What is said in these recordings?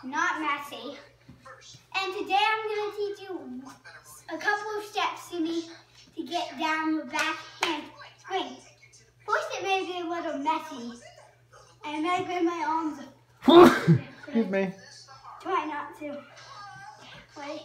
not messy. And today I'm going to teach you a couple of steps you need to get down your back handspring. First, it may be a little messy, and it may bring my arms up. Excuse me. Try not to. Wait.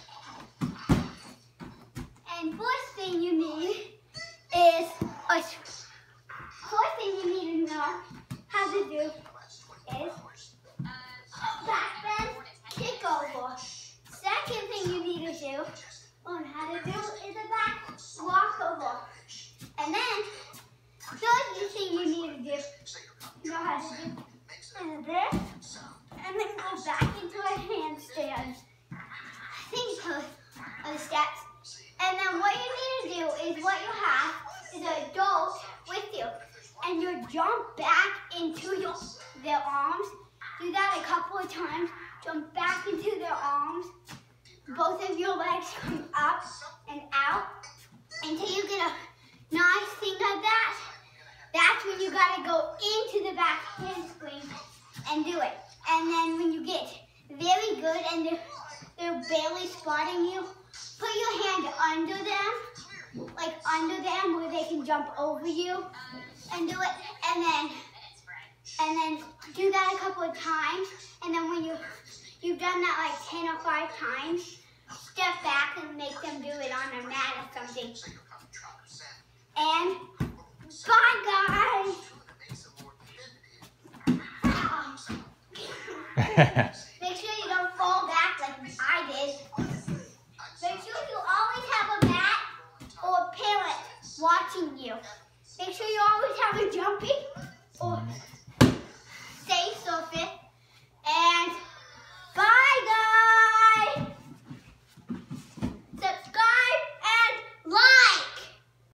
And first thing you need is first thing you need to know how to do is back bend, kick over. Second thing you need to do, learn how to do, is a back walk over. And then third thing you need to do, know how to do, is this, and then go back into a handstand. I think those are the steps. And then what you need to do is what you have is an adult with you. And you jump back into their arms. Do that a couple of times. Jump back into their arms. Both of your legs come up and out until you get a nice thing like that. That's when you gotta go into the back handspring and do it. And then when you get very good and they're barely spotting you, put your hand under them, like under them where they can jump over you and do it. And then do that a couple of times. And then when you've done that like 10 or 5 times, step back and make them do it on a mat or something. And bye guys! Make sure you don't fall back like I did. Make sure you always have a mat or a parent watching you. Make sure you always have a